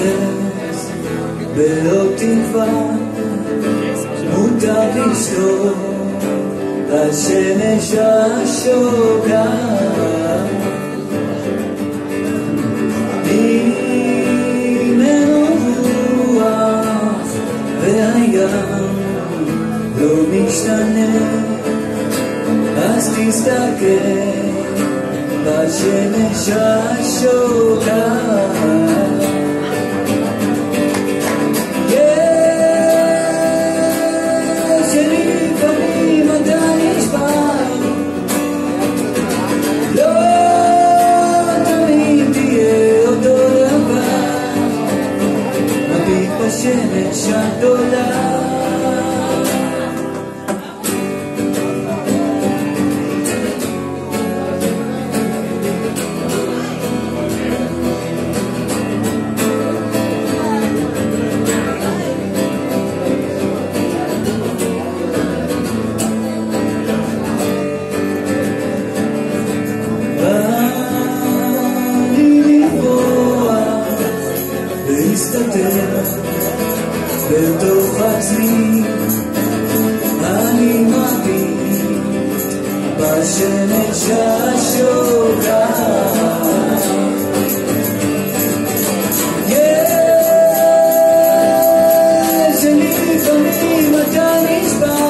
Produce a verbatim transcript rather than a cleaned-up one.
לחפש בלא תקווה, מותר לשתות בשמש השוקעת. ממנו רוח והים לא משתנה, אז תסתכל בשמש השוקעת. יש שלפעמים אתה נשבר, לא תמיד תהיה אותו דבר, מביט בשמש הגדולה. בתוך עצמי אני מביט בשמש השוקעת. יש שלפעמים אתה נשבר,